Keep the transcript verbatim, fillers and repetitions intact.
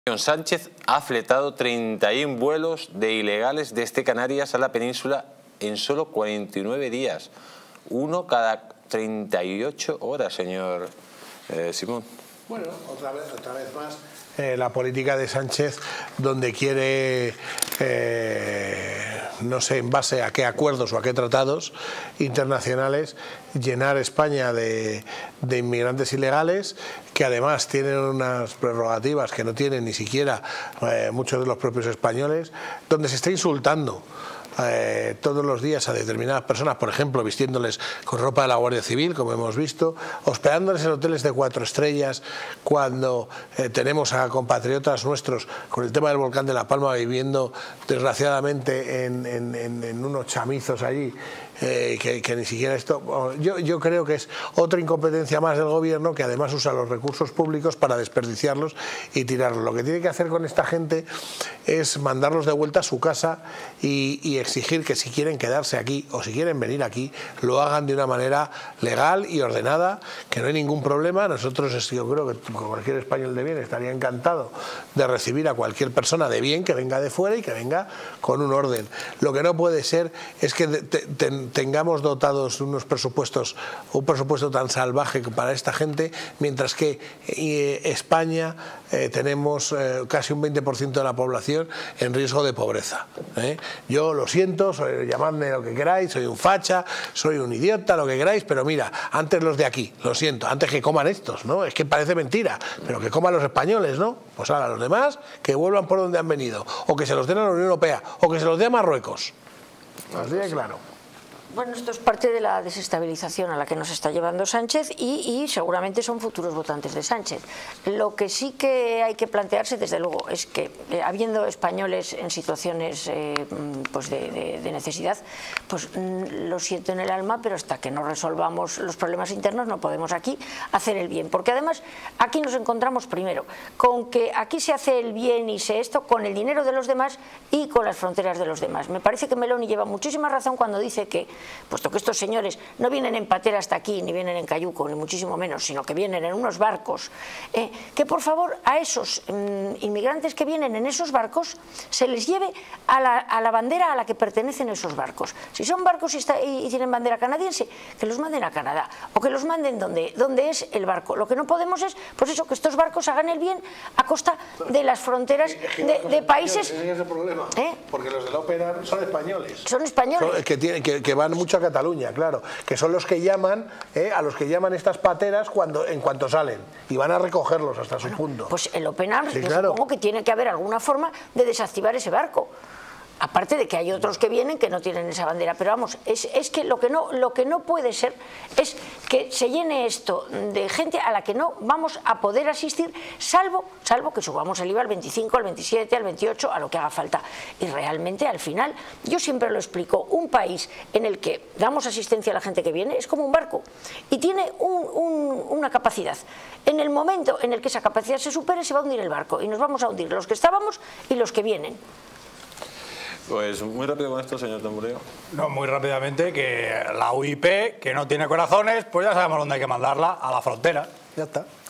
Sánchez ha fletado treinta y uno vuelos de ilegales desde Canarias a la península en solo cuarenta y nueve días. Uno cada treinta y ocho horas, señor eh, Simón. Bueno, otra vez, otra vez más, eh, la política de Sánchez, donde quiere, eh, no sé en base a qué acuerdos o a qué tratados internacionales, llenar España de, de inmigrantes ilegales, que además tienen unas prerrogativas que no tienen ni siquiera eh, muchos de los propios españoles, donde se está insultando Eh, todos los días a determinadas personas, por ejemplo, vistiéndoles con ropa de la Guardia Civil, como hemos visto, hospedándoles en hoteles de cuatro estrellas, cuando eh, tenemos a compatriotas nuestros con el tema del volcán de La Palma viviendo desgraciadamente en, en, en, en unos chamizos allí, eh, que, que ni siquiera esto... Yo, yo creo que es otra incompetencia más del gobierno, que además usa los recursos públicos para desperdiciarlos y tirarlos. Lo que tiene que hacer con esta gente es mandarlos de vuelta a su casa y, y exigir que si quieren quedarse aquí o si quieren venir aquí, lo hagan de una manera legal y ordenada, que no hay ningún problema. Nosotros, yo creo que cualquier español de bien estaría encantado de recibir a cualquier persona de bien que venga de fuera y que venga con un orden. Lo que no puede ser es que te, te, tengamos dotados unos presupuestos, un presupuesto tan salvaje para esta gente, mientras que eh, España eh, tenemos eh, casi un veinte por ciento de la población en riesgo de pobreza. ¿eh? Yo lo siento, soy, llamadme lo que queráis, soy un facha, soy un idiota, lo que queráis, pero mira, antes los de aquí, lo siento, antes que coman estos, ¿no? Es que parece mentira, pero que coman los españoles, ¿no? Pues ahora los demás que vuelvan por donde han venido, o que se los den a la Unión Europea, o que se los dé a Marruecos. Así de claro. Bueno, esto es parte de la desestabilización a la que nos está llevando Sánchez y, y seguramente son futuros votantes de Sánchez. Lo que sí que hay que plantearse, desde luego, es que eh, habiendo españoles en situaciones eh, pues de, de, de necesidad, pues mm, lo siento en el alma, pero hasta que no resolvamos los problemas internos no podemos aquí hacer el bien. Porque además aquí nos encontramos primero con que aquí se hace el bien y se esto con el dinero de los demás y con las fronteras de los demás. Me parece que Meloni lleva muchísima razón cuando dice que, puesto que estos señores no vienen en patera hasta aquí, ni vienen en cayuco, ni muchísimo menos, sino que vienen en unos barcos, eh, que por favor a esos mm, inmigrantes que vienen en esos barcos se les lleve a la, a la bandera a la que pertenecen esos barcos. Si son barcos y, está, y, y tienen bandera canadiense, que los manden a Canadá, o que los manden donde, donde es el barco. Lo que no podemos es, pues eso, que estos barcos hagan el bien a costa de las fronteras de, de países... Ese es el problema, ¿eh? Porque los del Ópera son españoles. Son españoles. Son, que, tienen, que, que van mucho a Cataluña, claro, que son los que llaman, eh, a los que llaman estas pateras cuando, en cuanto salen, y van a recogerlos hasta bueno, su punto. Pues el Open Arms, sí, yo claro. supongo que tiene que haber alguna forma de desactivar ese barco. Aparte de que hay otros que vienen que no tienen esa bandera, pero vamos, es, es que lo que no lo que no puede ser es que se llene esto de gente a la que no vamos a poder asistir, salvo salvo que subamos el I V A al veinticinco, al veintisiete, al veintiocho, a lo que haga falta. Y realmente al final, yo siempre lo explico, un país en el que damos asistencia a la gente que viene es como un barco y tiene un, un, una capacidad. En el momento en el que esa capacidad se supere, se va a hundir el barco y nos vamos a hundir los que estábamos y los que vienen. Pues muy rápido con esto, señor Tamboreo. No, muy rápidamente, que la U I P, que no tiene corazones, pues ya sabemos dónde hay que mandarla, a la frontera. Ya está.